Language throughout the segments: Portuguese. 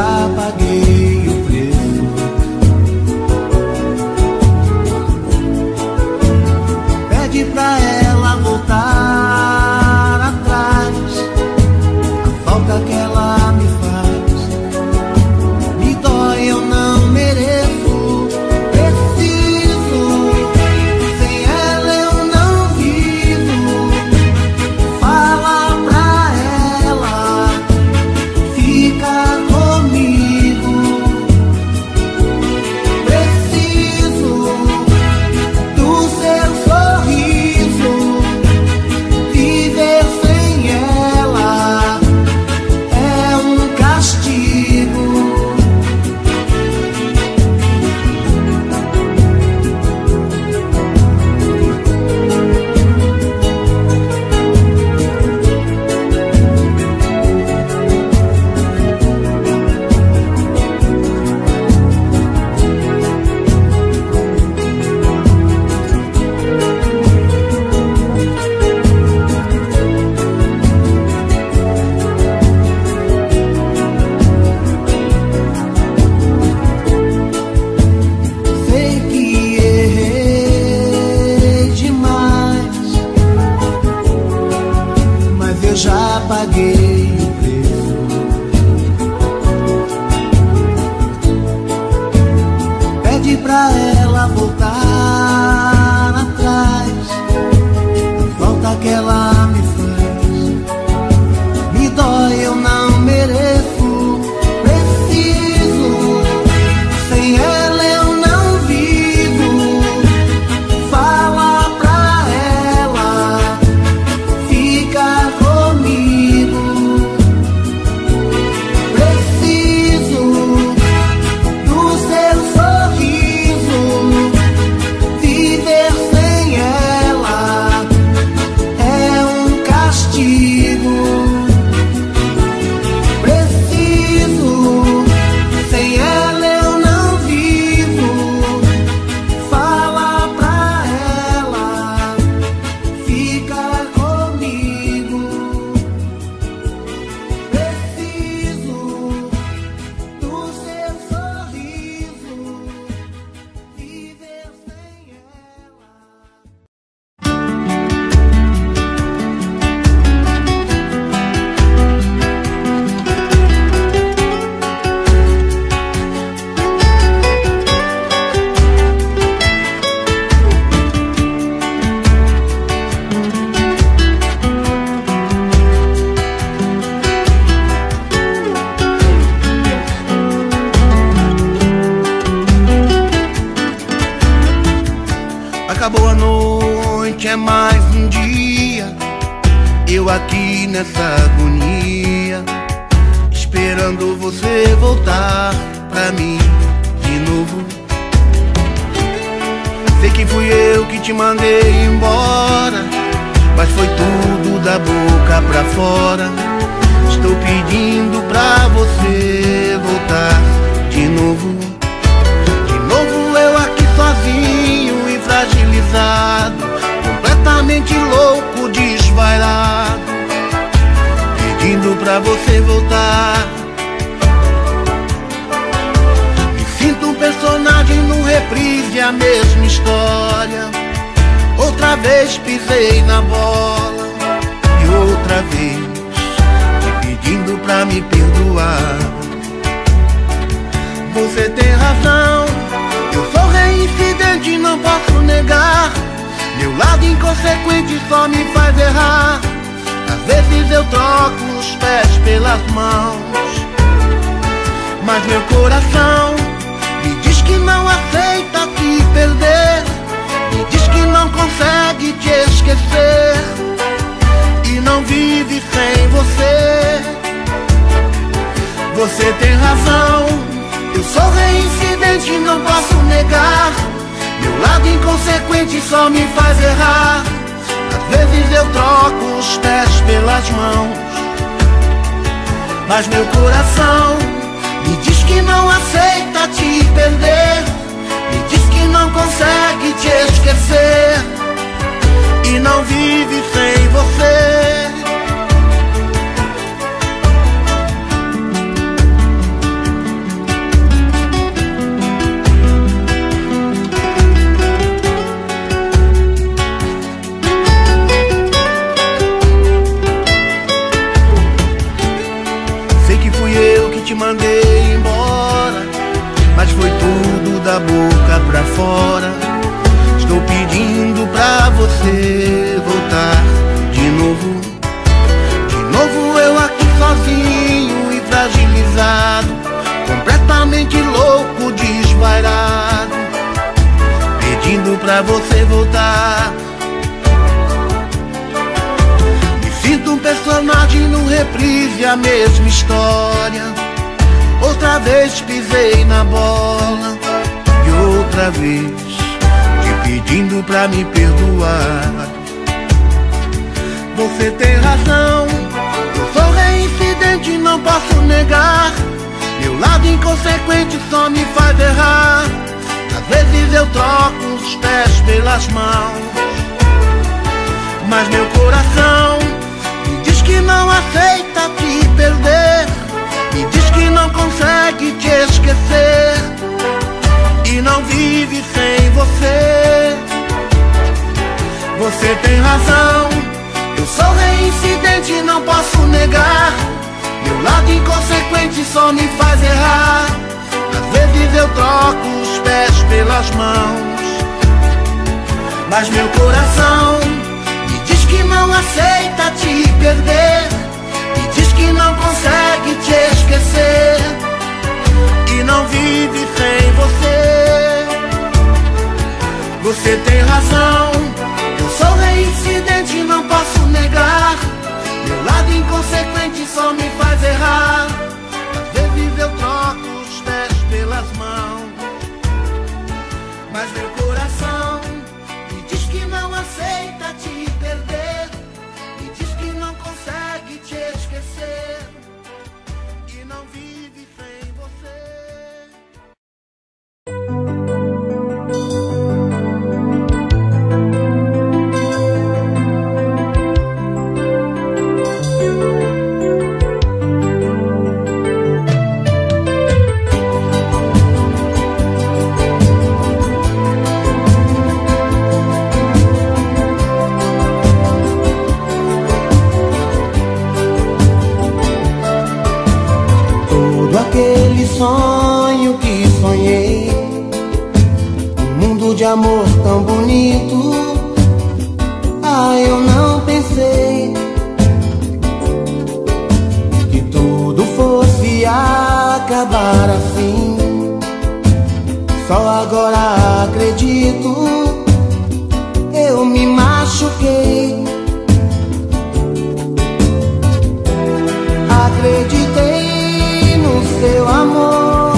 já paguei o preço. Pede pra ela voltar atrás, a falta que ela me faz me dói, eu não mereço. Preciso, sem ela eu não vivo. Fala pra ela, fica comigo. Preciso do seu sorriso. Viver sem ela é um castigo. Sei que errei demais, mas eu já paguei o preço. Pede pra ela voltar atrás, a falta que ela me faz me dói, eu não mereço. Preciso, sem ela eu não vivo. Fala pra ela, fica comigo. Preciso do seu sorriso. Viver sem ela é um castigo. Preciso, sem ela eu não vivo. Fala pra ela, fica comigo. Preciso do seu sorriso. Viver sem ela. Acabou a noite, é mais um dia, eu aqui nessa agonia, esperando você voltar pra mim de novo. Sei que fui eu que te mandei embora, mas foi tudo da boca pra fora. Estou pedindo pra você voltar de novo. De novo eu aqui sozinho e fragilizado, completamente louco, desvairado, pedindo pra você voltar. Me sinto um personagem num reprise, a mesma história. Outra vez pisei na bola e outra vez te pedindo pra me perdoar. Você tem razão, eu sou reincidente, não posso negar. Meu lado inconsequente só me faz errar. Às vezes eu troco os pés pelas mãos, mas meu coração me diz que não aceita te perder. Me diz que não consegue te esquecer e não vive sem você. Você tem razão, eu sou reincidente, não posso negar. Meu lado inconsequente só me faz errar. Às vezes eu troco os pés pelas mãos, mas meu coração me diz que não aceita te perder. Me diz que não consegue te esquecer e não vive sem você. da boca pra fora. Estou pedindo pra você voltar de novo. De novo eu aqui sozinho e fragilizado, completamente louco, desvairado, pedindo pra você voltar. Me sinto um personagem no reprise, a mesma história. Outra vez pisei na bola e outra vez te pedindo pra me perdoar. Você tem razão, eu sou reincidente, não posso negar. Meu lado inconsequente só me faz errar. Às vezes eu troco os pés pelas mãos, mas meu coração me diz que não aceita te perder. Me diz que não consegue te esquecer e não vive sem você. Você tem razão, eu sou reincidente, não posso negar. Meu lado inconsequente só me faz errar. Às vezes eu troco os pés pelas mãos, mas meu coração me diz que não aceita te perder. Me diz que não consegue te esquecer e não vive sem você. Você tem razão, eu sou reincidente, não posso negar. Meu lado inconsequente só me faz errar. Às vezes eu troco os pés pelas mãos, mas meu coração me diz que não aceita te perder. Me diz que não consegue te esquecer e não vive sem você. Aquele sonho que sonhei, um mundo de amor tão bonito. Ah, eu não pensei que tudo fosse acabar assim. Só agora acredito, eu me machuquei. Acreditei seu amor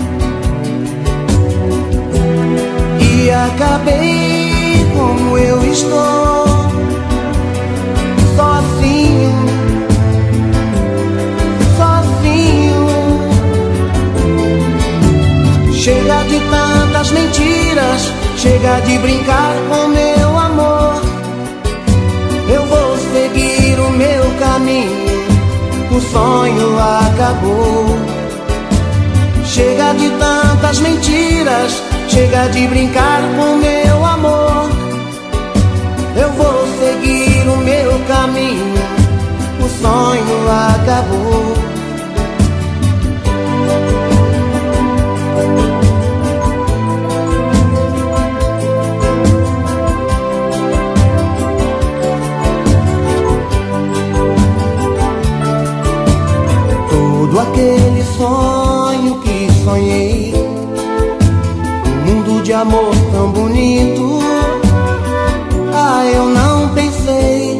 e acabei como eu estou, sozinho, sozinho. Chega de tantas mentiras, chega de brincar com meu amor. Eu vou seguir o meu caminho, o sonho acabou. Chega de tantas mentiras, chega de brincar com meu amor. Eu vou seguir o meu caminho, o sonho acabou. Todo aquele sonho que sonhei, um mundo de amor tão bonito. Ah, eu não pensei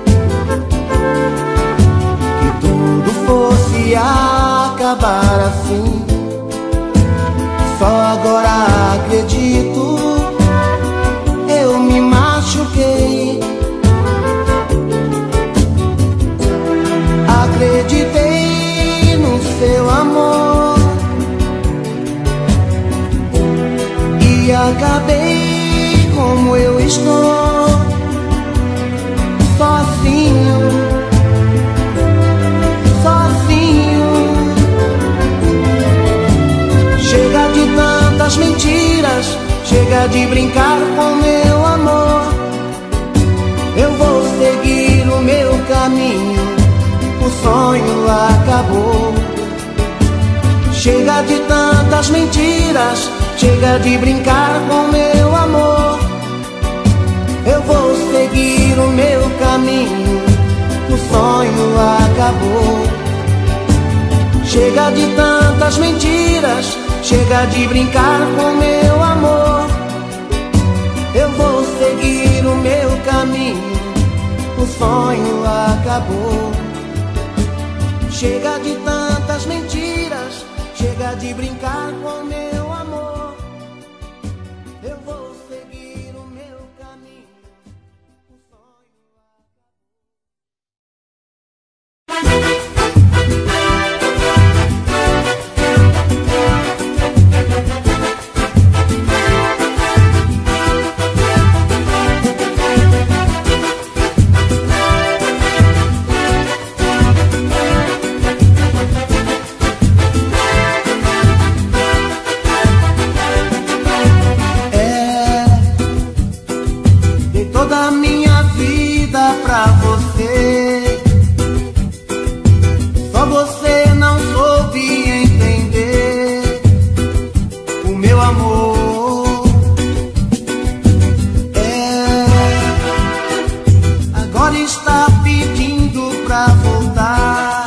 que tudo fosse acabar assim. Só agora acredito, eu me machuquei. Acreditei no seu amor e acabei como eu estou, sozinho, sozinho. Chega de tantas mentiras, chega de brincar com meu amor. Eu vou seguir o meu caminho, o sonho acabou. Chega de tantas mentiras, chega de brincar com meu amor. Eu vou seguir o meu caminho, o sonho acabou. Chega de tantas mentiras, chega de brincar com meu amor. Eu vou seguir o meu caminho, o sonho acabou. Chega de tantas mentiras, chega de brincar com meu amor. Eu vou seguir o meu caminho, o sonho toda a minha vida pra você. Só você não soube entender o meu amor. Agora está pedindo pra voltar.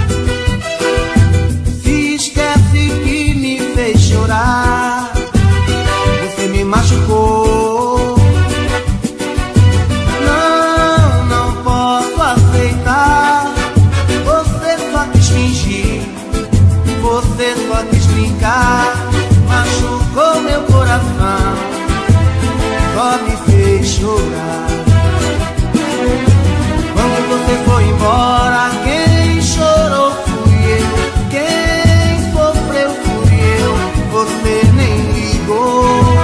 Se esquece que me fez chorar. Você me machucou. Você só quis brincar, machucou meu coração, só me fez chorar. Quando você foi embora, quem chorou fui eu, quem sofreu fui eu, você nem ligou.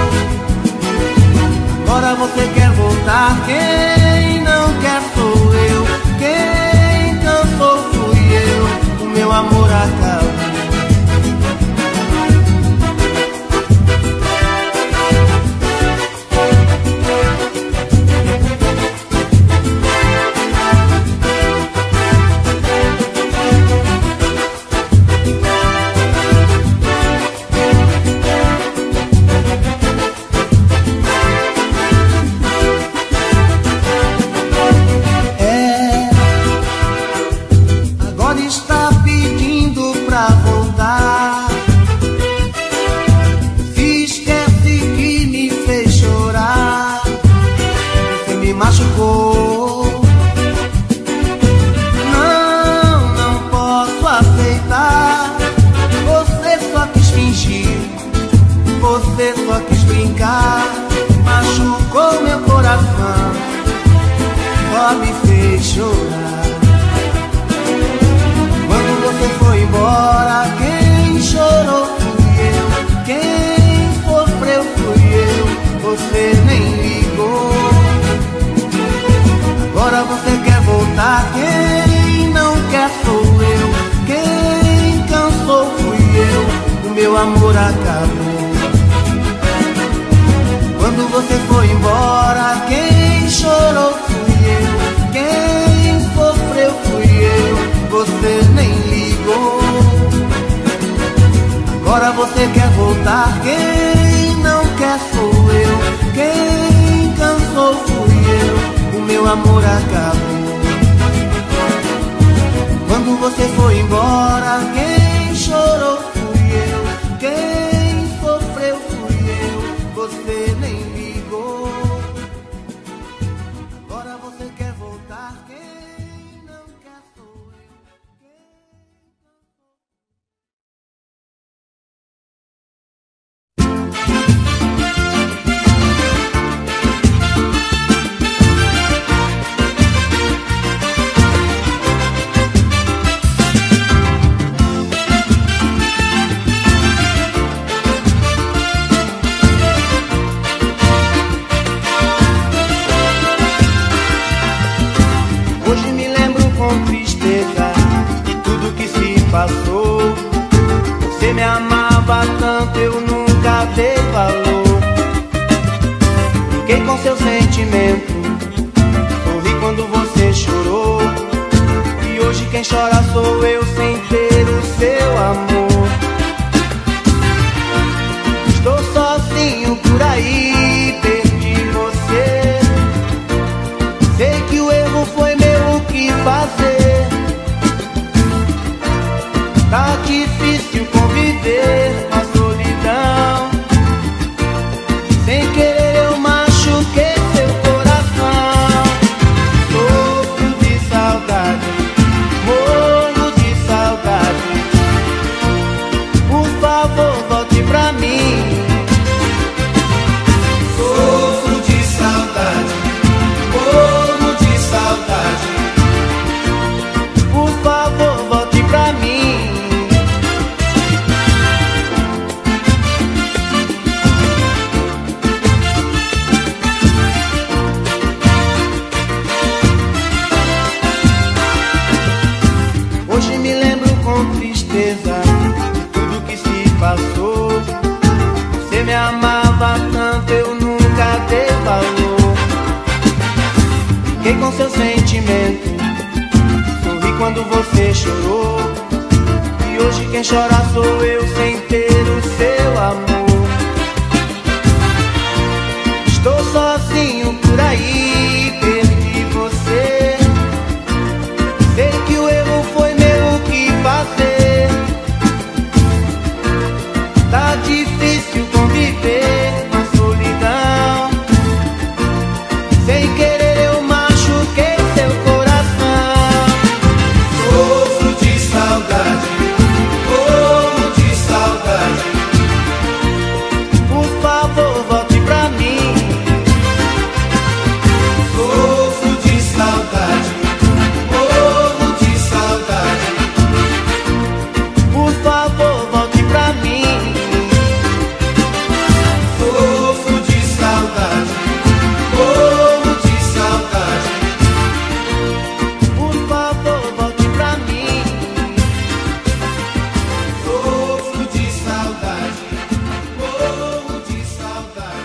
Agora você quer voltar, quem não quer sou eu, quem cansou fui eu, o meu amor acabou. Está pedindo pra voltar. Se esquece que me fez chorar. Você me machucou. Não posso aceitar. Você só quis fingir, você só quis brincar. Machucou meu coração, só me fez chorar. Você foi embora, quem chorou fui eu, quem sofreu fui eu, você nem ligou. Agora você quer voltar, quem não quer sou eu, quem cansou fui eu, o meu amor acabou. Quando você foi embora, quem chorou fui eu, quem sofreu fui eu, você nem ligou. Agora você quer voltar, quem não quer sou eu, quem cansou fui eu, o meu amor acabou. Quando você foi embora, quem chorou fui eu, quem sofreu fui eu, você nem ligou. Agora você quer voltar, quem não quer sou eu. Hoje me lembro com tristeza de tudo que se passou. Você me amava tanto, eu nunca dei valor. Brinquei com seu sentimento, sorri quando você chorou. E hoje quem chora sou eu sem ter o seu amor. Estou só pra mim. Sofro de saudade, morro de saudade. Por favor, volte pra mim. Hoje me lembro com tristeza de tudo que se passou. Você me amava tanto, eu nunca dei valor. Fiquei com seu sentimento, sorri quando você chorou. E hoje quem chora sou eu sem ter o seu amor. Estou sozinho por aí, perdi você. Sei que o erro foi meu, o que fazer? Tá difícil conviver com a solidão. Sem querer eu machuquei seu coração. Sofro de saudade, morro de saudade. Por favor, volte pra mim. Sofro de saudade, morro de saudade. Por favor, volte pra mim. Sofro de saudade, morro de saudade. Por favor, volte pra mim. Sofro de saudade, morro de saudade.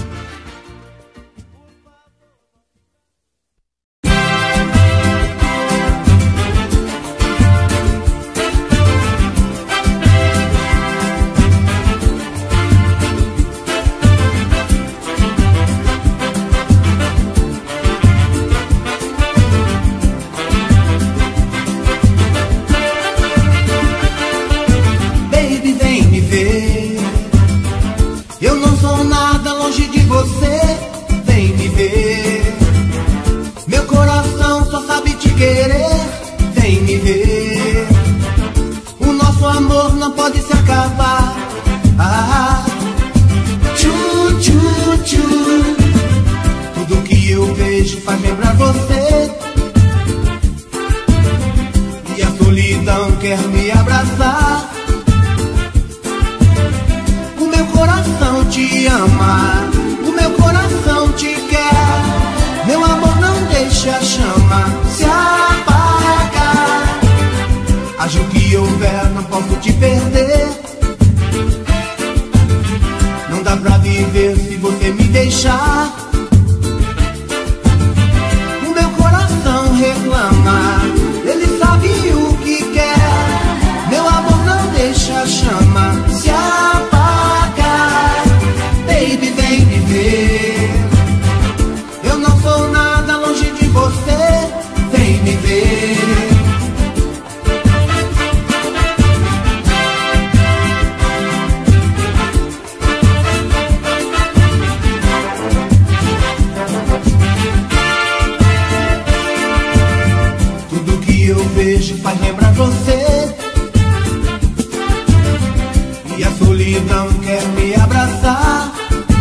Baby, vem me ver. Eu não sou nada longe de você. Vem me ver. Meu coração só sabe te querer. Vem me ver. O nosso amor não pode se acabar. Ah, tchu, tchu, tchu. Tudo que eu vejo faz lembrar você. E a solidão quer me abraçar. O meu coração te ama, o meu coração te quer. Meu amor, não deixa a chama se apagar. Haja o que houver, não posso te perder. Não dá pra viver se você me deixar. O meu coração reclama, ele sabe o que quer. Meu amor, não deixa a chama se apagar. Baby, vem me ver. Eu não sou nada longe de você. Vem me ver. Tudo que eu vejo faz lembrar você. E a solidão quer me abraçar.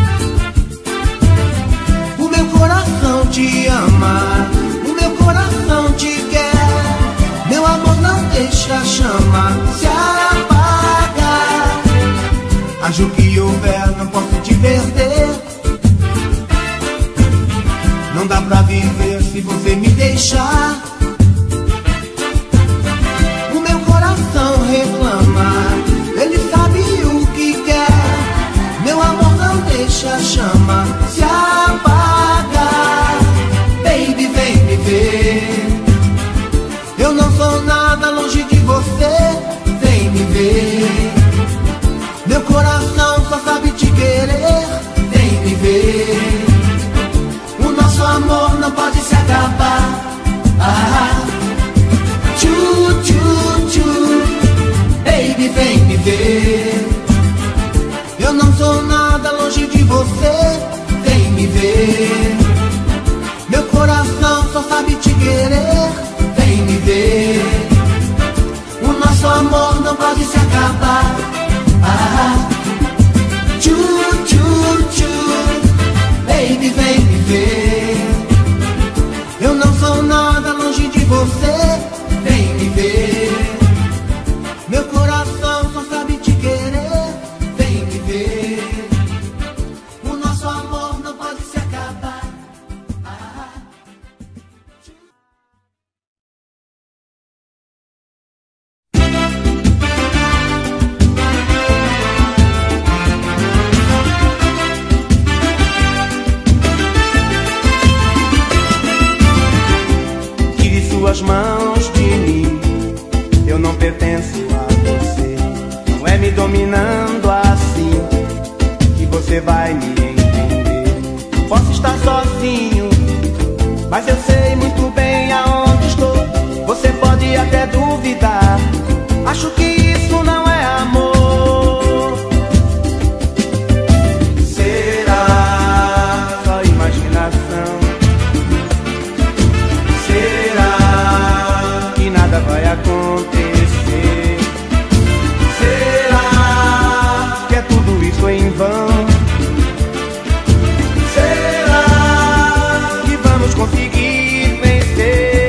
O meu coração te ama, o meu coração te quer. Meu amor, não deixa a chama se apagar. Haja o que houver, não posso te perder. Não dá pra viver se você me deixar. O meu coração reclama, ele sabe o que quer. Meu amor, não deixa a chama se apagar. Baby, vem me ver. Eu não sou nada longe de você. Vem me ver. Meu coração só sabe te querer. Vem me ver. O nosso amor não pode se acabar. Ah, tchu, tchu, tchu. Baby, vem me ver. Eu não sou nada longe de você. Vem me ver. Meu coração só sabe te querer. Vem me ver. O nosso amor não pode se acabar. Ah, você vai me entender. Posso estar sozinho, mas eu sei muito bem aonde estou. Você pode até duvidar, acho que isso não é amor. Será só imaginação? Será que nada vai acontecer? Será que é tudo isso em vão? Será que vamos conseguir vencer?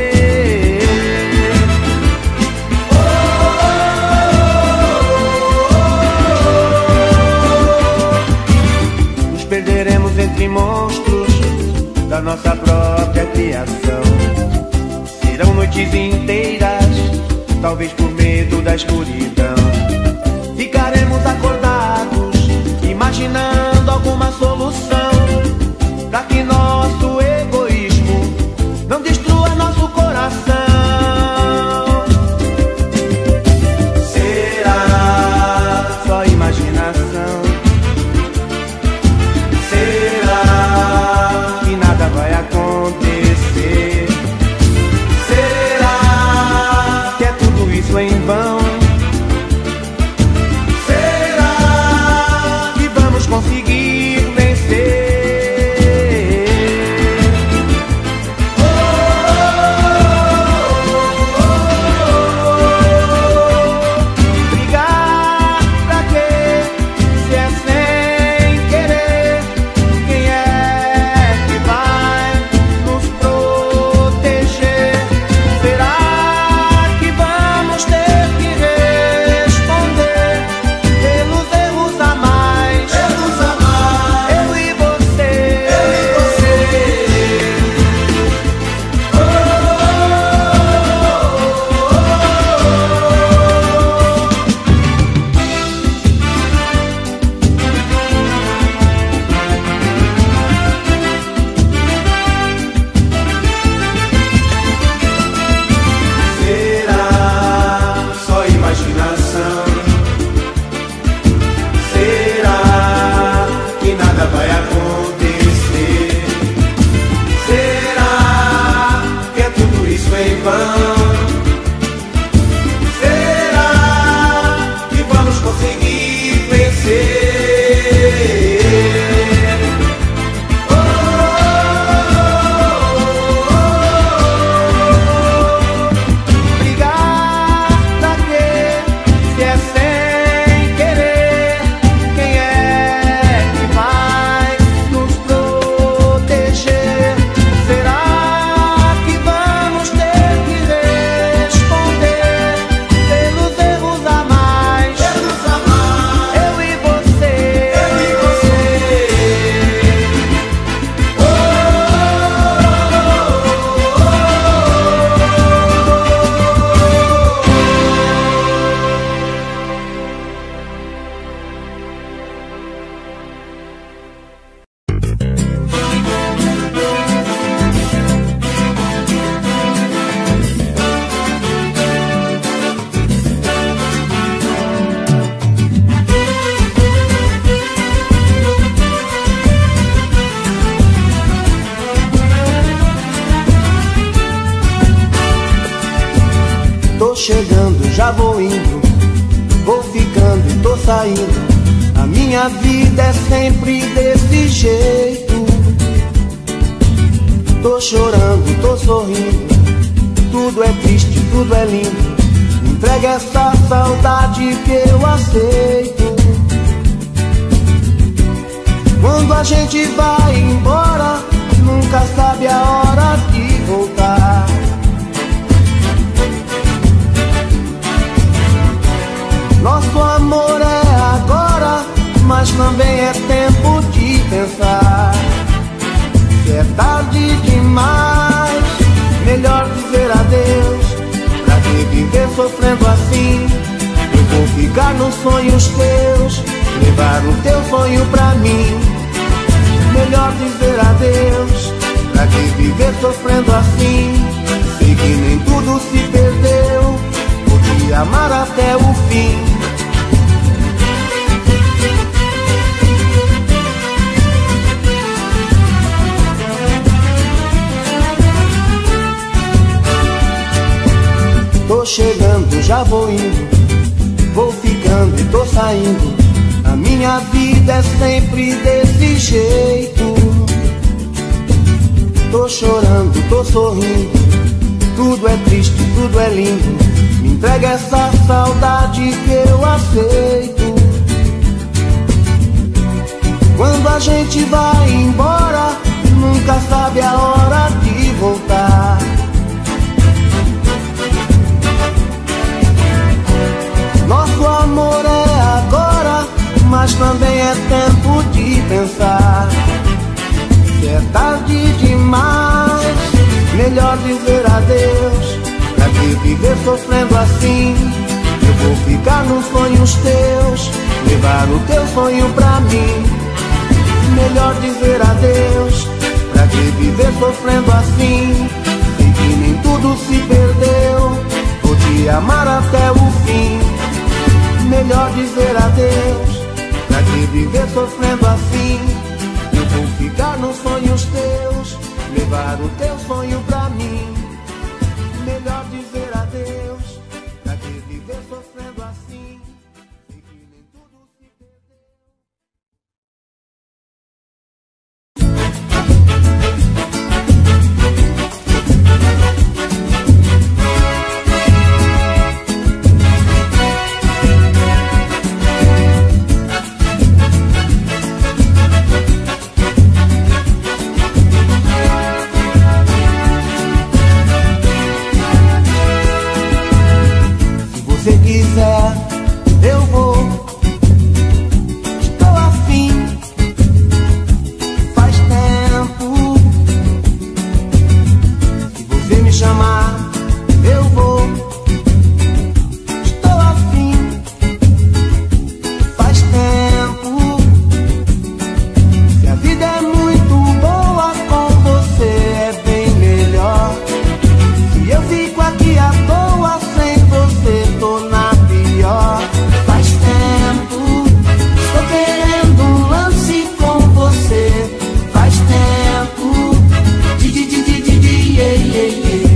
Nos perderemos entre monstros da nossa própria criação. Serão noites inteiras, talvez por medo da escuridão. Ficaremos acordados, imaginando alguma solução, pra que nosso egoísmo não destrua nosso coração. Será só imaginação? Será que nada vai acontecer? Será que é tudo isso em vão? Será que vamos conseguir vencer? Brigar pra quê? Se é sem querer, quem é que vai nos proteger? Será que vamos ter que responder pelos erros a mais? Eu e você. Será só imaginação? Será que nada vai acontecer? Será que é tudo isso em vão? Será que vamos conseguir vencer? Brigar pra quê? Se é sem querer, quem é que vai nos proteger? Será que vamos ter que responder pelos erros a mais? Eu e você. Tô chegando, já vou indo, vou ficando e tô saindo. A minha vida é sempre desse jeito. Tô chorando, tô sorrindo, tudo é triste, tudo é lindo. Entrega essa saudade que eu aceito. Quando a gente vai embora, nunca sabe a hora de voltar. Nosso amor é agora, mas também é tempo de pensar. Se é tarde demais, melhor dizer adeus. Pra que viver sofrendo assim? Eu vou ficar nos sonhos teus, levar o teu sonho pra mim. Melhor dizer adeus. Pra que viver sofrendo assim? Sei que nem tudo se perdeu, podia amar até o fim. já vou indo, vou ficando e tô saindo. A minha vida é sempre desse jeito. Tô chorando, tô sorrindo, tudo é triste, tudo é lindo. Me entrega essa saudade que eu aceito. Quando a gente vai embora, nunca sabe a hora de voltar. Nosso amor é agora, mas também é tempo de pensar. Se é tarde demais, melhor dizer adeus. Pra que viver sofrendo assim? Eu vou ficar nos sonhos teus, levar o teu sonho pra mim. Melhor dizer adeus. Pra que viver sofrendo assim? Sei que nem tudo se perdeu, vou te amar até o fim. Melhor dizer adeus. Pra que viver sofrendo assim? Eu vou ficar nos sonhos teus, levar o teu sonho pra mim. Melhor dizer adeus. Pra que viver sofrendo assim? Sei que nem tudo se perdeu. Se quiser, eu vou. Estou afim, faz tempo. Se você me chamar, eu vou. Estou afim, faz tempo. Se a vida é muito boa, com você é bem melhor. Se eu fico aqui à toa sem você, tô na pior. Faz tempo, estou querendo um lance com você. Faz tempo, yeah, yeah, yeah.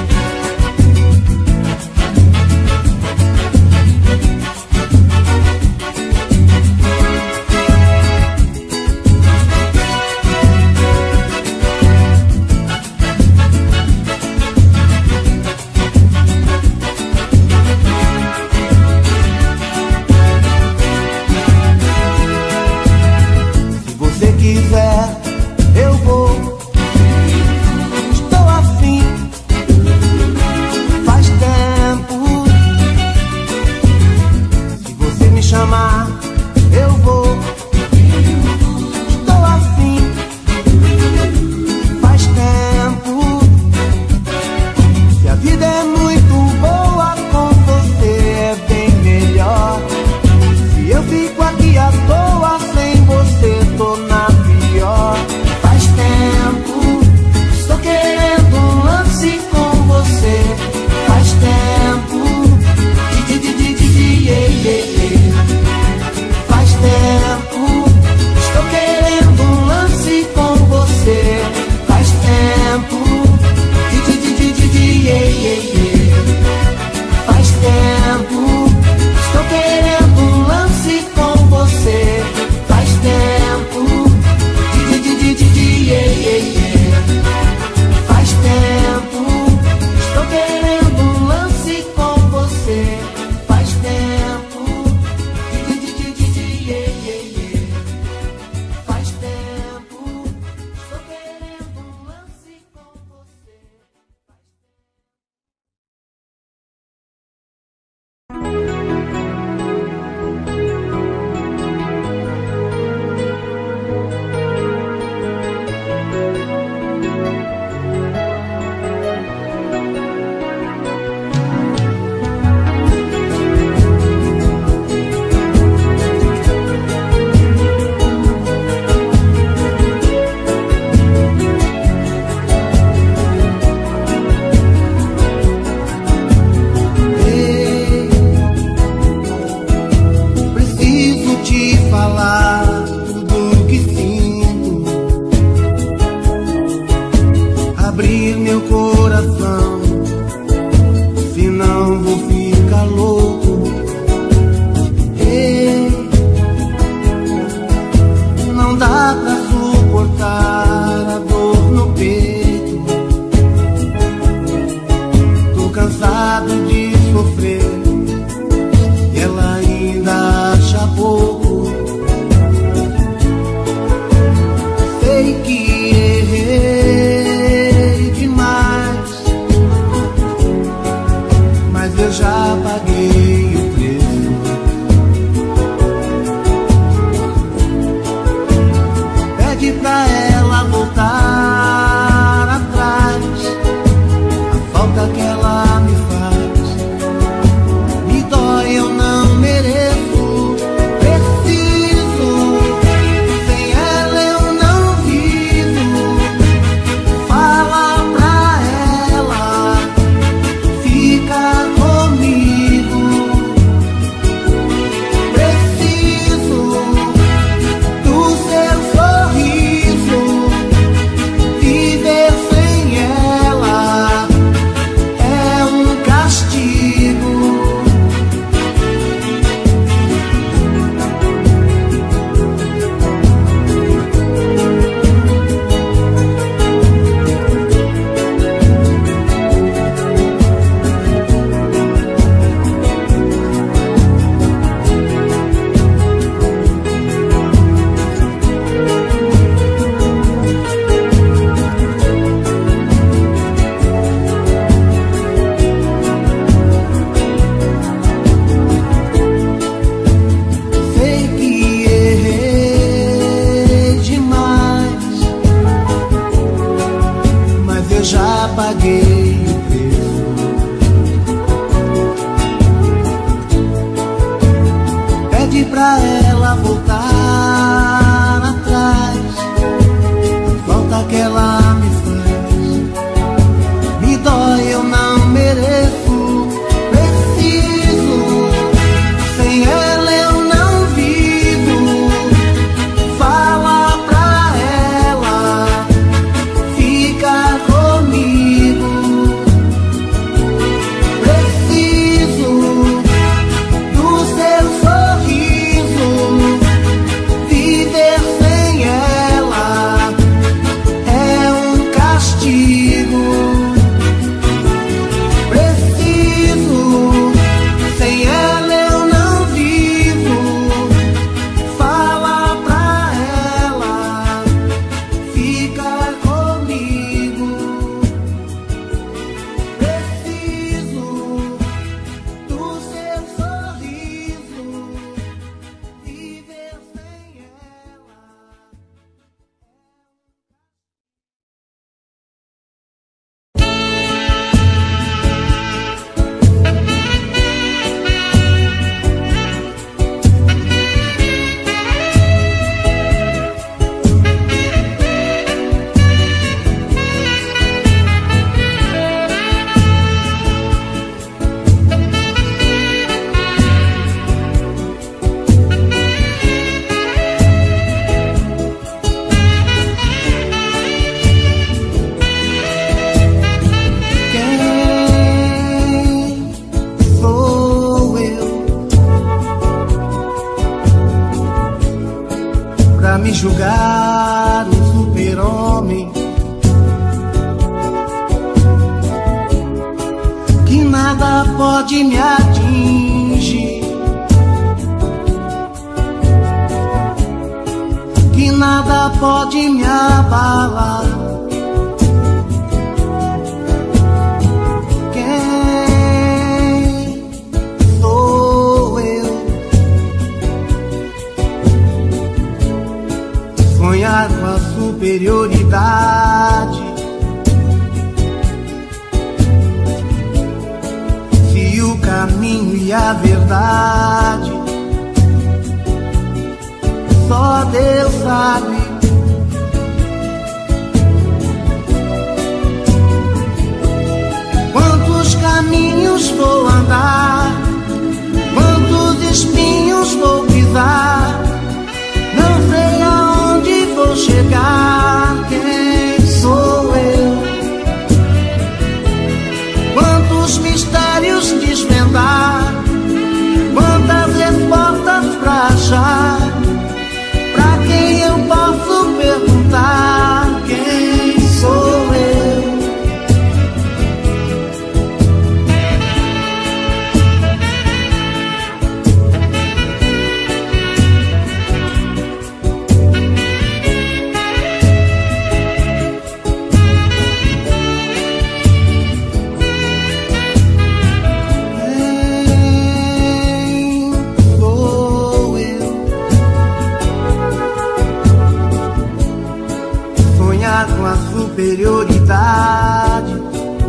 Se você quiser, eu vou. Estou afim, faz tempo. Se você me chamar, eu vou. Estou afim, faz tempo. Se a vida é muito boa, com você é bem melhor. Se eu fico aqui à toa sem você, tô na pior. Faz tempo, estou querendo um lance com você. Faz tempo, yeah, yeah, yeah. Faz tempo, estou querendo um lance com você. Faz tempo, yeah, yeah, yeah. Faz tempo, estou querendo um lance com você. Faz tempo, yeah, yeah, yeah. Faz tempo, estou querendo um lance com você. Faz tempo, yeah, yeah, yeah. Faz tempo, estou querendo um lance com você. abrir meu coração, senão vou ficar pra me julgar um super-homem, que nada pode me atingir, que nada pode me abalar. Quem sou eu? Sonhar com a superioridade, se o caminho e a verdade só Deus sabe. Quantos caminhos vou andar, quantos espinhos vou pisar, não sei aonde vou chegar. Quem sou eu? Quantos mistérios desvendar, quantas respostas pra achar, pra quem eu posso perguntar? Quem sou eu? Com a superioridade,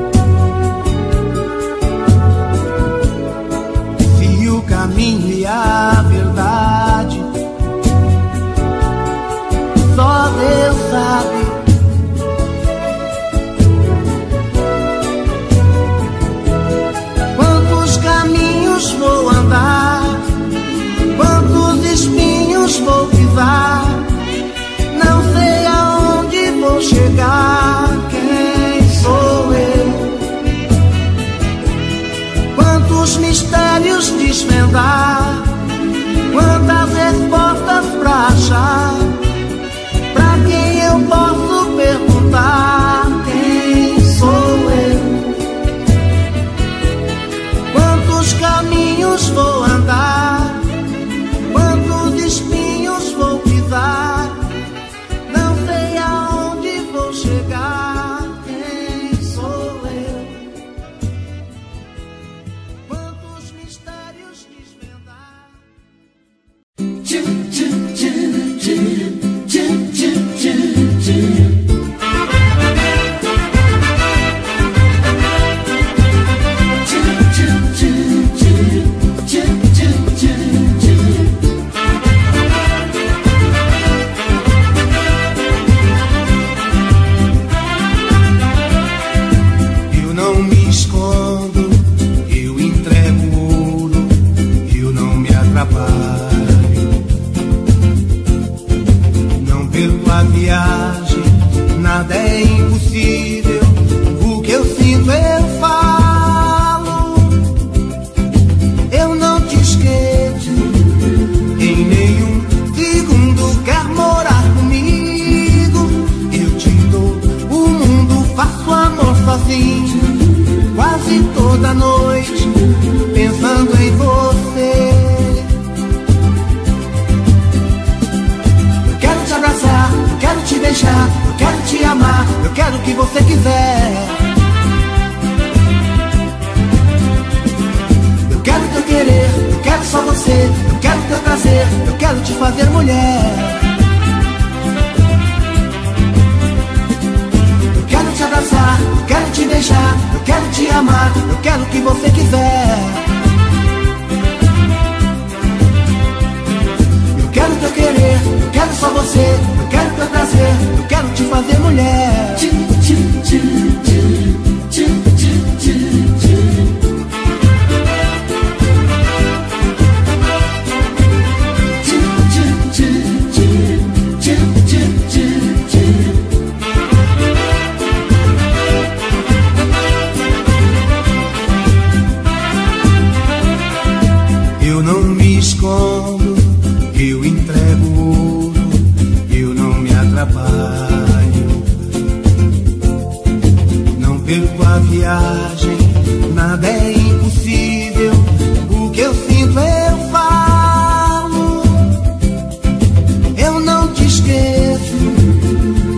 se o caminho e a verdade só Deus sabe. Quantos caminhos vou andar, quantos espinhos vou pisar, não sei aonde vou chegar. Quem sou eu? Quantos mistérios desvendar, quantas respostas pra achar, pra quem eu posso perguntar? Quem sou eu? Quantos caminhos vou andar, quantos espinhos vou pisar, chegar. Quem sou eu? Quantos mistérios desvendar? Não perco a viagem, nada é impossível. O que eu sinto eu falo. Eu não te esqueço em nenhum segundo. Quer morar comigo? Eu te dou o mundo, faço amor sozinho, quase toda noite, pensando em você. Abraçar, eu quero te beijar, eu quero te amar, eu quero o que você quiser. Eu quero teu querer, eu quero só você, eu quero teu prazer, eu quero te fazer mulher. Eu quero te abraçar, eu quero te beijar, eu quero te amar, eu quero o que você quiser. Eu quero teu querer, eu quero só você, eu quero teu prazer, eu quero te fazer mulher. Eu não me escondo, eu entrego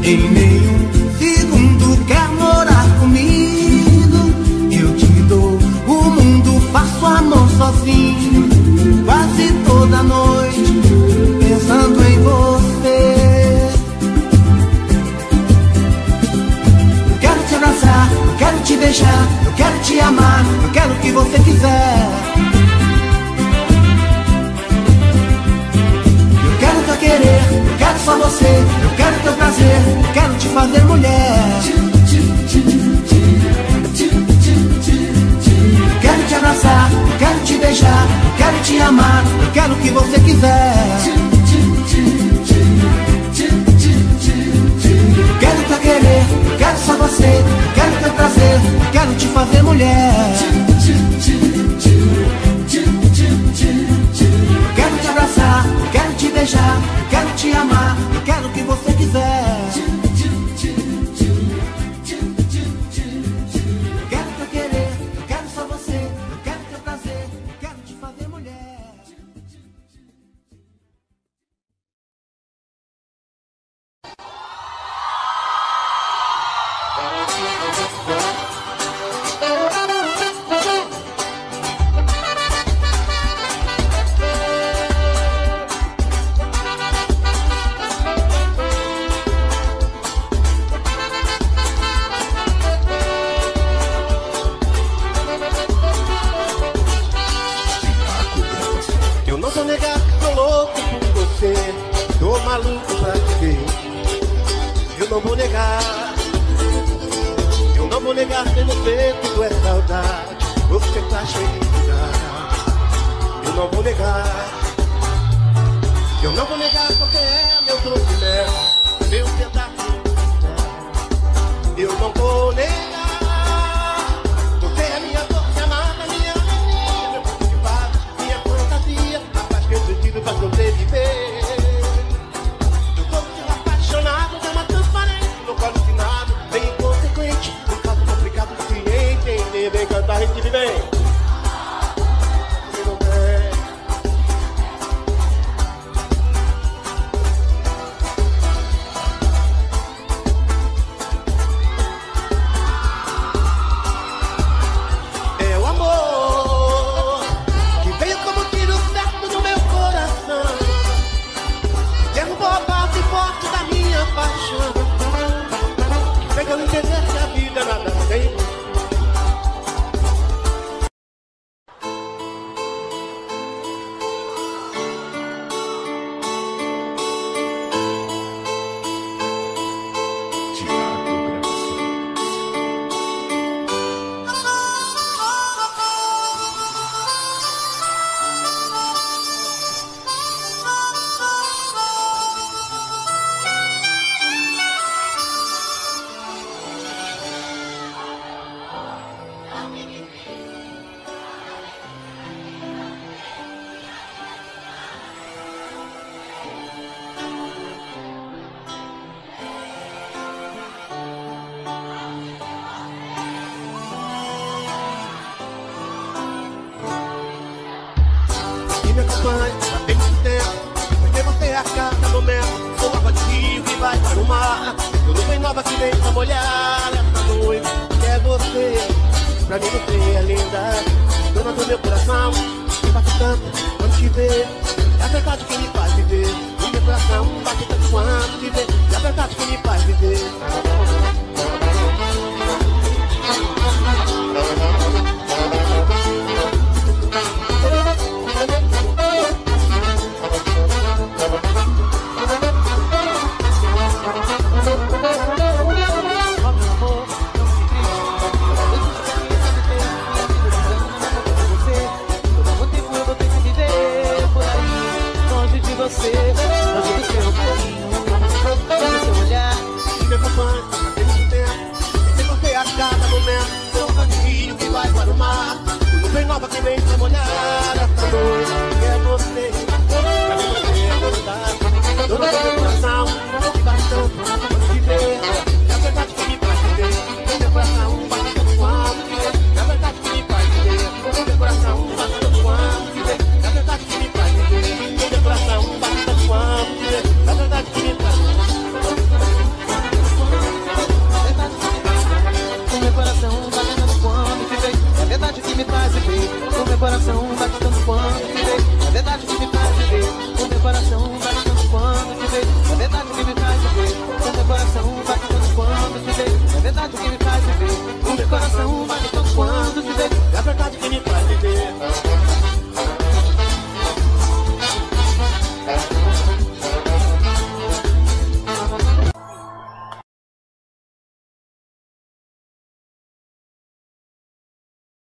em nenhum segundo quer morar comigo. Eu te dou o mundo, passo a mão sozinho, quase toda noite, pensando em você. Eu quero te abraçar, eu quero te beijar, eu quero te amar, eu quero o que você quiser. Eu quero teu querer, eu quero só você, eu quero teu prazer, eu quero te fazer mulher. Eu quero te abraçar, eu quero te beijar, eu quero te amar, eu quero o que você quiser. Eu quero teu querer, eu quero só você, eu quero teu prazer, eu quero te fazer mulher. Eu quero te abraçar, eu quero te beijar, eu quero te amar, eu quero o que você quiser. Eu quero teu querer, eu quero só você, eu quero teu prazer, eu quero te fazer mulher. Eu não vou negar que tô louco por você, tô maluco pra te ver. Eu não vou negar, eu não vou negar que no peito é saudade, você tá cheio de lugar. Eu não vou negar, eu não vou negar porque é meu doce de mel, meu pedaço de céu. Eu não vou negar, você é minha força amada, minha alegria, meu ponto de paz, minha fantasia, a paz que eu preciso pra sobreviver. Eu tô muito apaixonado, dama transparente, no colo ensinado, bem inconsequente, um caso complicado de se entender, vem cantar, a gente vive bem. Pegando entender que a vida nada tem. Me acompanhe, já tem muito tempo, porque você é a cada momento. Sou água de rio que vai para o mar, tudo bem nova que vem pra molhar essa noite, que é você. Pra mim você é linda, dona do meu coração, que bate tanto quando te ver. É a verdade que me faz viver, o meu coração bate tanto quando te ver. É a verdade que me faz viver. Você, longe do seu caminho, do seu olhar, me acompanha.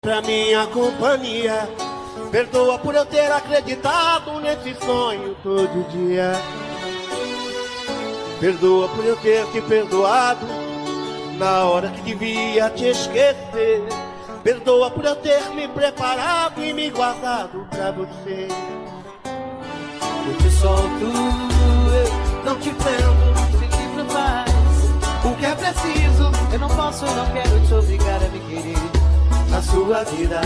pra minha companhia. Perdoa por eu ter acreditado nesse sonho todo dia. Perdoa por eu ter te perdoado na hora que devia te esquecer. Perdoa por eu ter me preparado e me guardado pra você. Eu te solto, eu não te prendo, se livre faz o que é preciso. Eu não posso, eu não quero te obrigar a me querer na sua vida.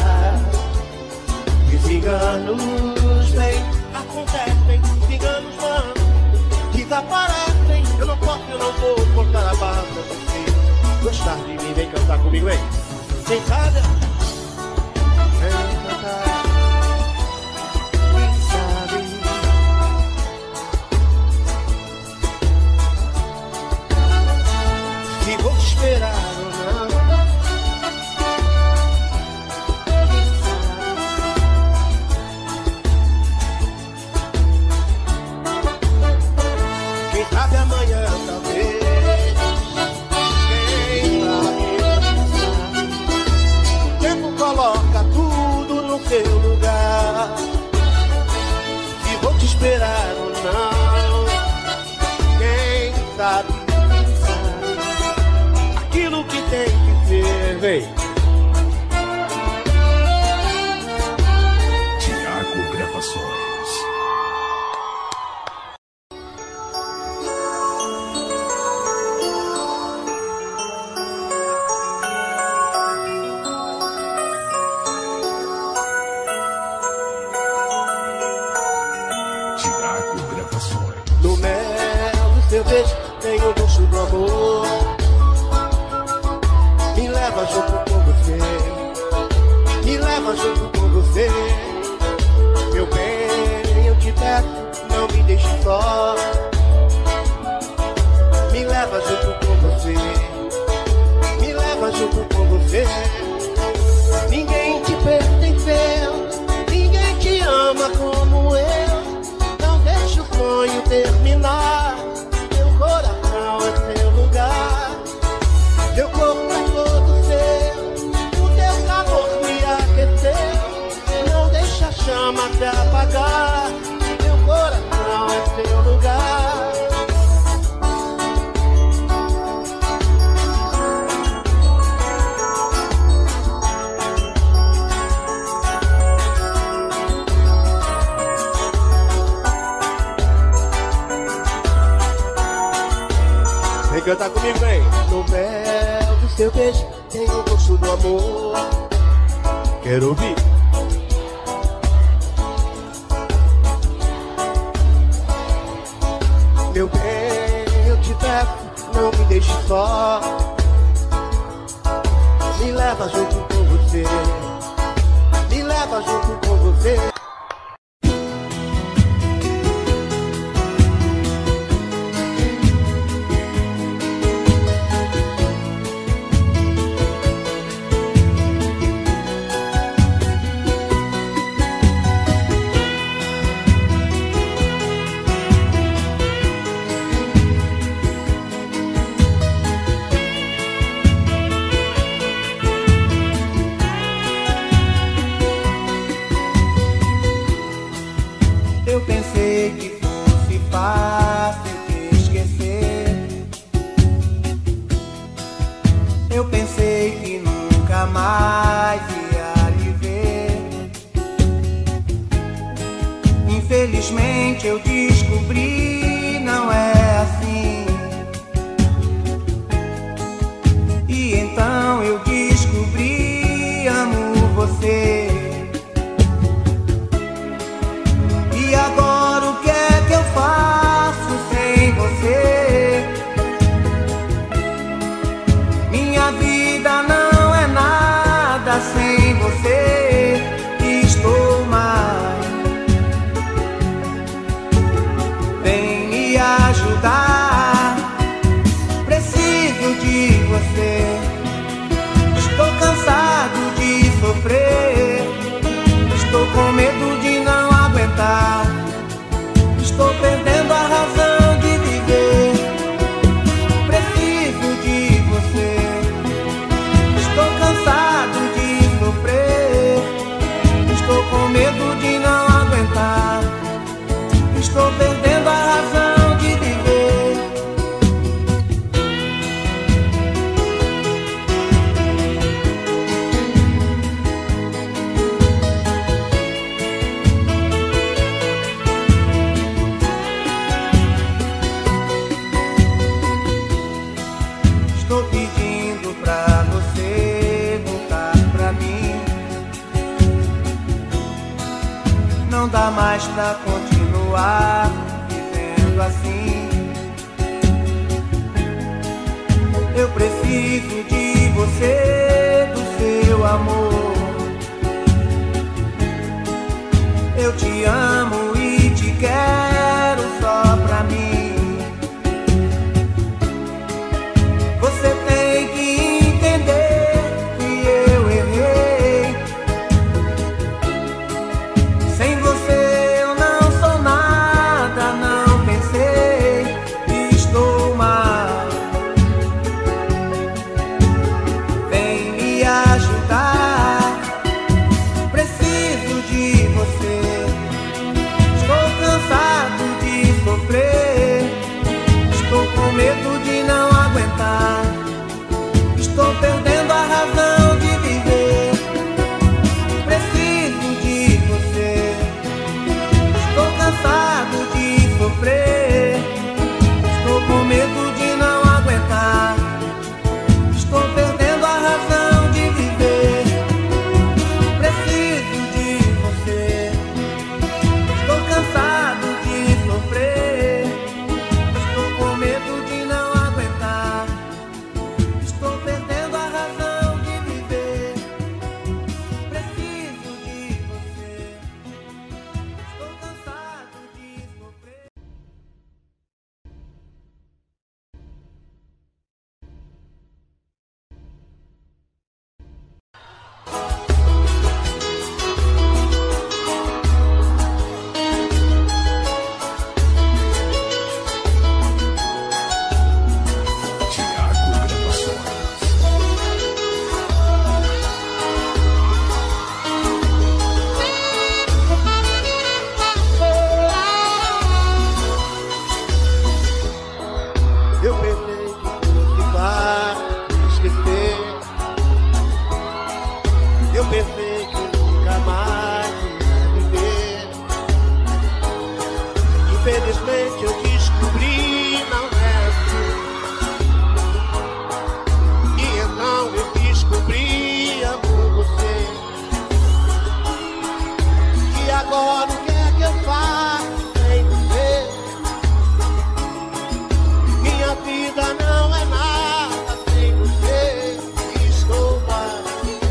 Desenganos vem, acontecem, desenganos vão, desaparecem. Eu não posso, eu não vou cortar a barra pra você gostar de mim. Vem cantar comigo, hein? Quem sabe? Vem cantar. Quem sabe? Se vou te esperar ou não. Quem sabe amanhã talvez. Coloca tudo no seu lugar. Se vou te esperar ou não, quem sabe, aquilo que tem que ser, vem. Tiago Gravações. No mel do seu beijo tem o gosto do amor. Me leva junto com você, me leva junto com você. Meu bem, eu te peço, não me deixe só. Me leva junto com você, me leva junto com você. Ninguém te pertenceu, ninguém te ama como eu. O sonho terminar, meu coração é seu lugar, meu corpo é todo seu, o teu calor me aqueceu, não deixa a chama te apagar, meu coração é seu lugar. Vem cantar comigo, vem. No mel do seu beijo tem o gosto do amor. Quero ouvir. Meu bem, eu te peço, não me deixe só. Me leva junto com você, me leva junto com você. faz pra continuar vivendo assim? Eu preciso de você, do seu amor. Eu te amo e te quero só pra mim. Você tem que entender que eu errei. Sem você eu não sou nada, não pensei, estou mal. Vem me ajudar, preciso de você. Estou cansado de sofrer, estou com medo de não aguentar. Estou perdendo a razão de viver. Preciso de você. Estou cansado de sofrer, estou com medo de não aguentar. Estou perdendo a razão de viver. Preciso de você. Estou cansado de sofrer, estou com medo de não aguentar. Estou perdendo a razão de viver. Preciso de você. Estou cansado de sofrer. Thiago Gravações. Eu pensei que fosse fácil esquecer. Eu pensei que nunca mais ia viver. Infelizmente eu descobri não é assim. E então eu descobri por você. E agora o que é que eu faço sem você? Minha vida não é nada sem você. Estou mal,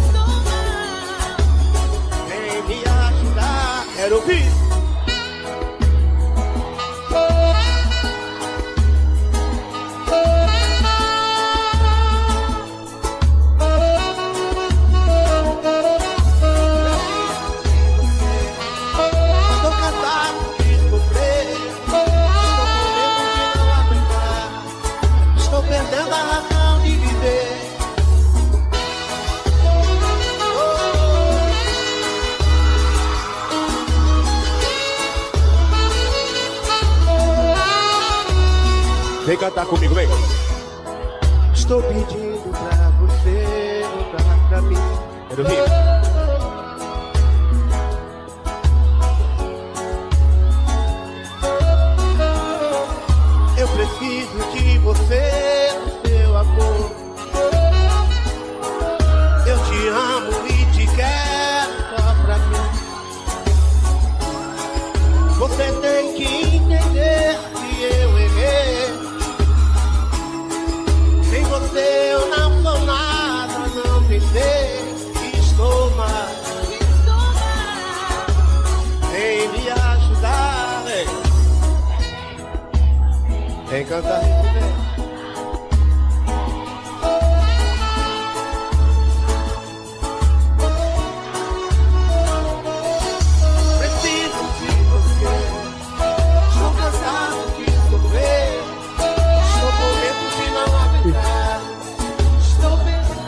vem me ajudar. Quero ouvir. Estou cansado de sofrer, estou com medo de não aguentar. Estou perdendo a razão de viver. Vem cantar comigo, vem. Estou pedindo pra você voltar pra mim. Quero rir. Eu preciso de você, do seu amor. Eu te amo e te quero só pra mim. Você tem que entender que eu errei. Sem você eu não sou nada, não pensei, estou mal. Vem me ajudar, vem cantar. Preciso de você. Estou cansado de sofrer, estou com medo de não aguentar. Estou pensando.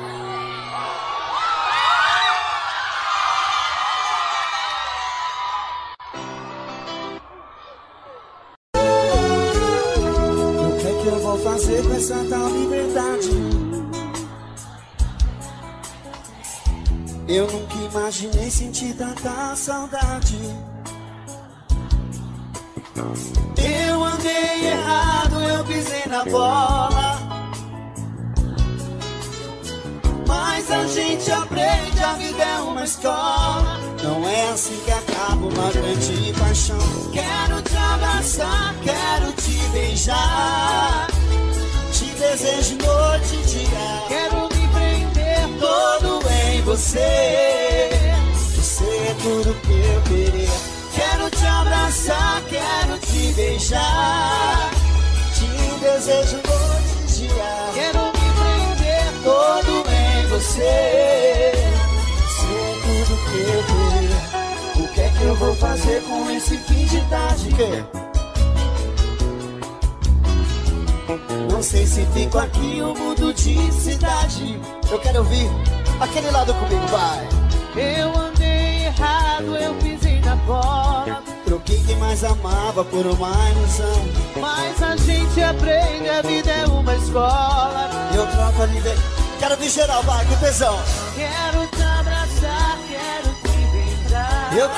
O que é que eu vou fazer com essa tal liberdade? Eu nunca imaginei sentir tanta saudade. Eu andei errado, eu pisei na bola, mas a gente aprende, a vida é uma escola. Não é assim que acaba uma grande paixão. Quero te abraçar, quero te beijar, te desejo noite e dia. Quero me prender todo em você. Você é tudo que eu queria. Quero te abraçar, quero te beijar, te desejo noite e dia. Quero me prender todo em você. Você é tudo que eu queria. O que é que eu vou fazer com esse fim de tarde? Não sei se fico aqui ou mudo de cidade. Eu quero ouvir aquele lado comigo, vai. Eu andei errado, eu pisei na bola. Troquei quem mais amava por uma ilusão. Mas a gente aprende, a vida é uma escola. Eu troco a vida. Quero vir geral, vai, que tesão. Quero te abraçar, quero te beijar. Eu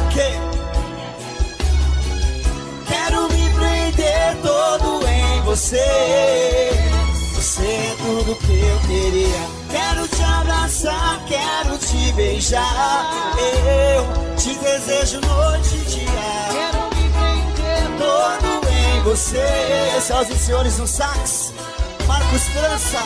quero me prender todo em você. Você é tudo que eu queria. Quero te abraçar, quero te beijar. Eu te desejo noite e dia. Quero me prender todo em você. Senhoras e senhores, no sax, Marcos França.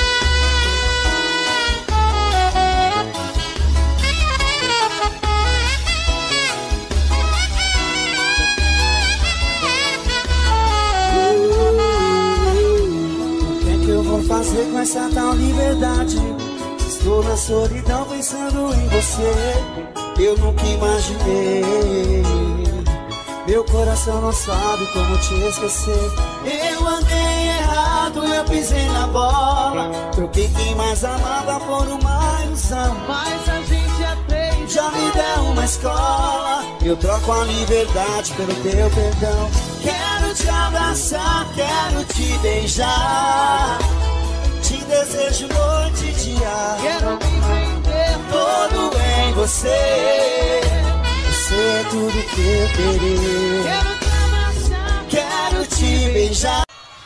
Vou fazer com essa tal liberdade. Estou na solidão pensando em você. Eu nunca imaginei. Meu coração não sabe como te esquecer. Eu andei errado, eu pisei na bola. Troquei quem mais amava por uma ilusão. Mas a gente aprende, a vida é uma escola. Eu troco a liberdade pelo teu perdão. Quero te abraçar, quero te beijar, te desejo noite e dia. Quero me prender todo em você. Você é tudo que eu queria. Quero te abraçar, quero te beijar.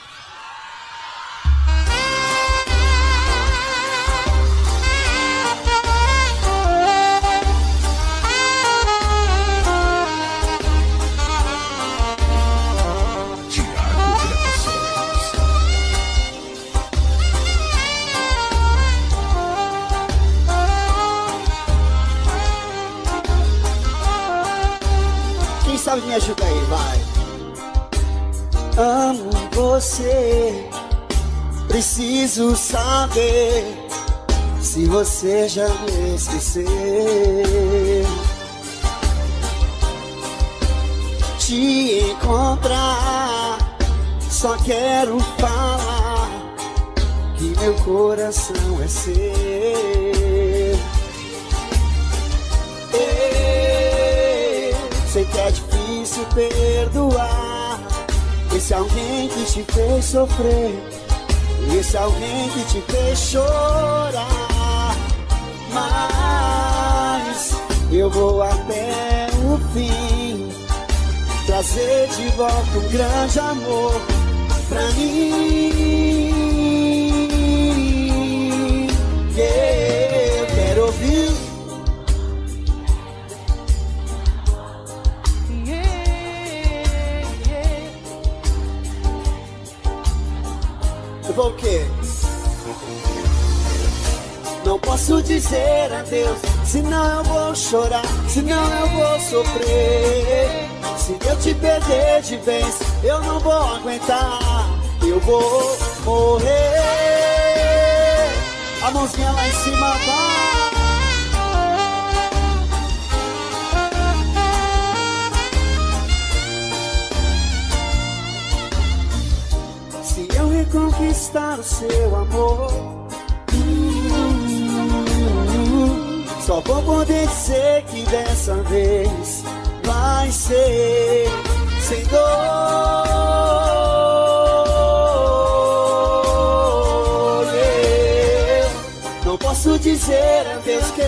Me ajuda aí, vai. Amo você, preciso saber se você já me esqueceu. Te encontrar, só quero falar que meu coração é seu. Sei que é difícil perdoar esse alguém que te fez sofrer, esse alguém que te fez chorar. Mas eu vou até o fim trazer de volta um grande amor pra mim. Eu quero ouvir. O quê? Não posso dizer adeus, senão eu vou chorar, senão eu vou sofrer. Se eu te perder de vez, eu não vou aguentar, eu vou morrer. A mãozinha lá em cima, vai. Conquistar o seu amor, só vou poder dizer que dessa vez vai ser sem dor. Eu não posso dizer adeus que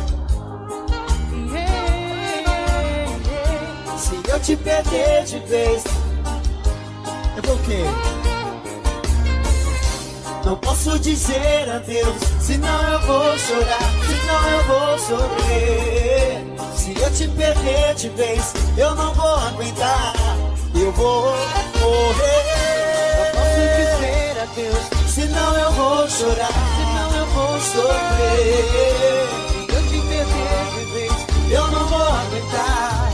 se eu te perder de vez, eu vou o quê? Não posso dizer adeus, senão eu vou chorar, senão eu vou sofrer. Se eu te perder de vez, eu não vou aguentar, eu vou morrer. Não posso dizer adeus, senão eu vou chorar, senão eu vou sofrer. Se eu te perder de vez, eu não vou aguentar.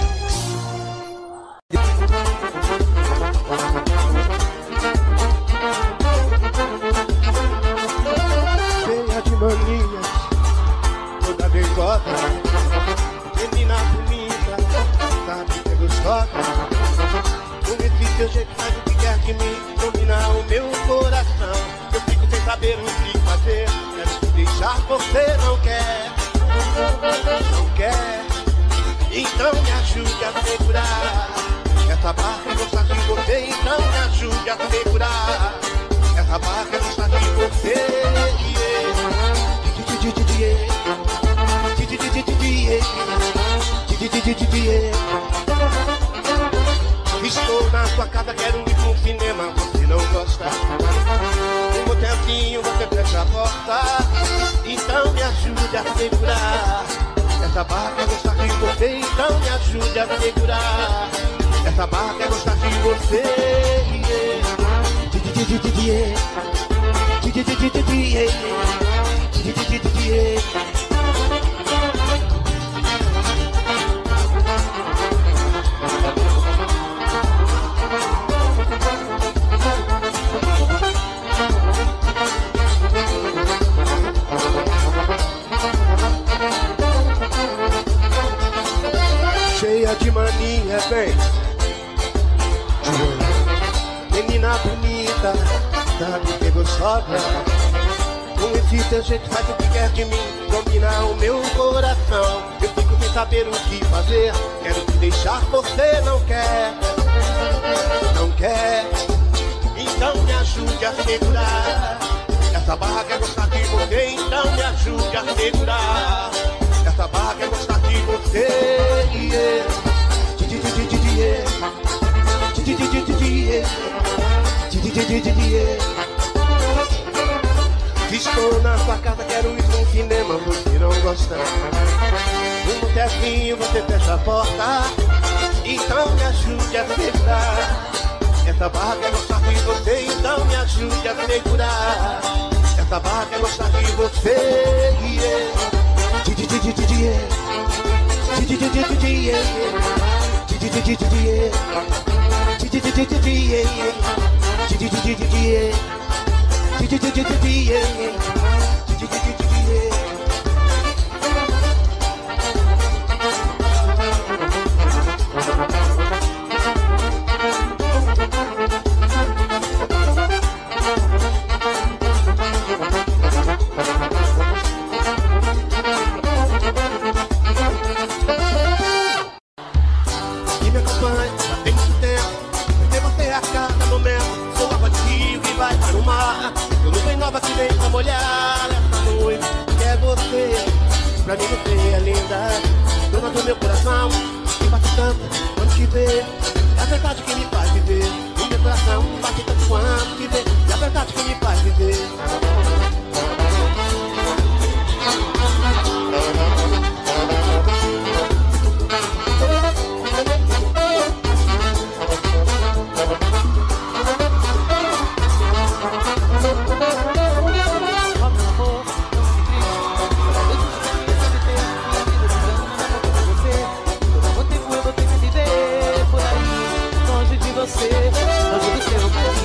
Cheia de manias, toda dengosa, menina bonita, sabe que é gostosa. Com esse teu jeito faz o que quer de mim, domina o meu coração. Eu fico sem saber o que fazer, quero te deixar, você não quer, não quer. Então me ajude a segurar essa barca, gostar de você. Então me ajude a segurar essa barca, gostar de você. Estou na sua casa, quero ir pro cinema, você não gosta. Um motelzinho, você fecha a porta. Então me ajude a segurar essa barca, gostar de você. Então me ajude a segurar essa barca, gostar de você. Cheia de mania, vem. Menina bonita, sabe que é gostosa. Com esse teu jeito faz o que quer de mim, domina o meu coração. Eu fico sem saber o que fazer, quero te deixar, você não quer, não quer. Então me ajude a segurar essa barra, quer gostar de você. Então me ajude a segurar essa barra, quer gostar de você. Estou na sua casa, quero ir no cinema, você não gosta. No botequinho você fecha a porta. Então me ajude a segurar essa barra, quer gostar de você. Então me ajude a segurar essa barra, quer gostar de você. Pra mim você é linda, dona do meu coração. Me bate tanto quando te vê, é a verdade que me faz viver. O meu coração bate tanto quando te vê, é a verdade que me faz viver. Longe do seu